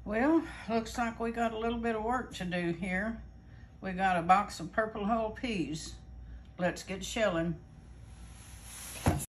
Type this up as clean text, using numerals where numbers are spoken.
Well, looks like we got a little bit of work to do here. We got a box of purple hull peas. Let's get shelling.